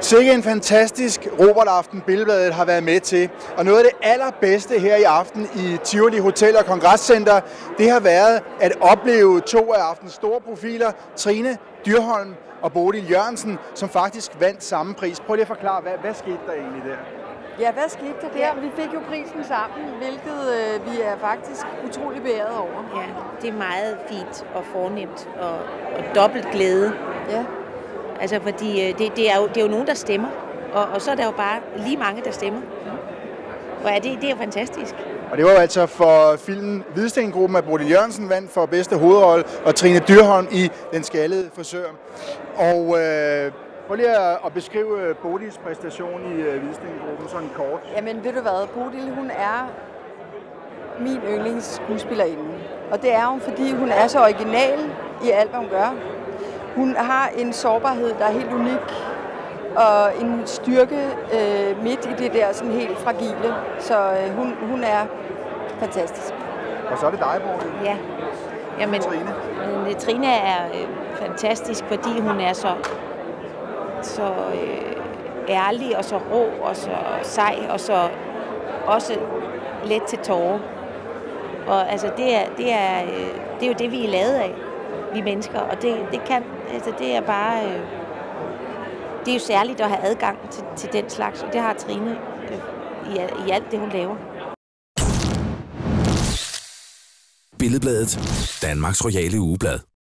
Sikke en fantastisk Robert-aften, Billedbladet har været med til. Og noget af det allerbedste her i aften i Tivoli Hotel og Kongresscenter, det har været at opleve to af aftens store profiler, Trine Dyrholm og Bodil Jørgensen, som faktisk vandt samme pris. Prøv lige at forklare, hvad skete der egentlig der? Ja, hvad skete der der? Vi fik jo prisen sammen, hvilket vi er faktisk utrolig beæret over. Ja, det er meget fint og fornemt og dobbelt glæde. Ja. Altså, fordi det er jo nogen, der stemmer, og så er der jo bare lige mange, der stemmer. Og det er jo fantastisk. Og det var jo altså for filmen Hvidstengruppen, at Bodil Jørgensen vandt for bedste hovedrolle, og Trine Dyrholm i Den skaldede frisør. Og prøv lige at beskrive Bodils præstation i Hvidstengruppen sådan kort. Jamen ved du hvad, Bodil hun er min yndlingsskuespillerinde. Og det er hun, fordi hun er så original i alt, hvad hun gør. Hun har en sårbarhed, der er helt unik, og en styrke midt i det der sådan helt fragile. Så hun er fantastisk. Og så er det dig, Bodil. Ja. Jamen, Trine er fantastisk, fordi hun er så ærlig og så rå og så sej og så også let til tårer. Og altså det er jo det, vi er lavet af, vi mennesker, og det er bare det er jo særligt at have adgang til den slags, og det har Trine i alt det, hun laver. Billedbladet, Danmarks royale ugeblad.